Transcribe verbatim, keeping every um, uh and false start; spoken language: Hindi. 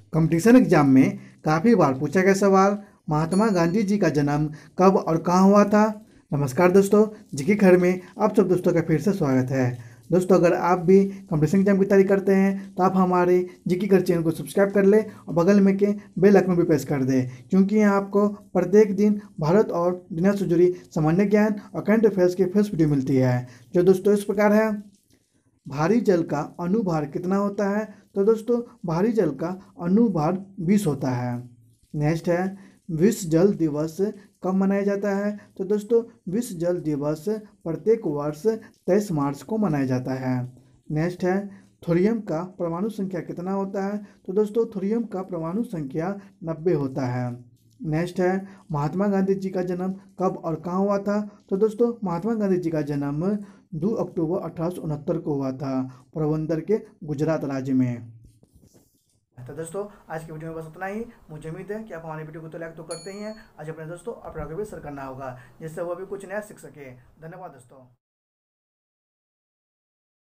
कंपटीशन एग्जाम में काफ़ी बार पूछा गया सवाल, महात्मा गांधी जी का जन्म कब और कहाँ हुआ था। नमस्कार दोस्तों, जीके घर में आप सब दोस्तों का फिर से स्वागत है। दोस्तों, अगर आप भी कंपटीशन एग्जाम की तैयारी करते हैं तो आप हमारे जीके घर चैनल को सब्सक्राइब कर ले और बगल में के बेल आइकन भी प्रेस कर दें, क्योंकि यहाँ आपको प्रत्येक दिन भारत और दुनिया से जुड़ी सामान्य ज्ञान और करंट अफेयर्स की फर्स्ट वीडियो मिलती है, जो दोस्तों इस प्रकार है। भारी जल का अनुभार कितना होता है? तो दोस्तों भारी जल का अनुभार बीस होता है। नेक्स्ट है, विश्व जल दिवस कब मनाया जाता है? तो दोस्तों विश्व जल दिवस प्रत्येक वर्ष तेईस मार्च को मनाया जाता है। नेक्स्ट है, थोरियम का परमाणु संख्या कितना होता है? तो दोस्तों थोरियम का परमाणु संख्या नब्बे होता है। नेक्स्ट है, महात्मा गांधी जी का जन्म कब और कहाँ हुआ था? तो दोस्तों महात्मा गांधी जी का जन्म दो अक्टूबर अठारह सौ उनहत्तर को हुआ था, पोरबंदर के गुजरात राज्य में। तो दोस्तों आज की वीडियो में बस उतना ही। मुझे उम्मीद है कि आप हमारी वीडियो को तो लाइक तो करते ही हैं, आज अपने दोस्तों अपना भी शेयर करना होगा, जिससे वो भी कुछ नया सीख सके। धन्यवाद दोस्तों।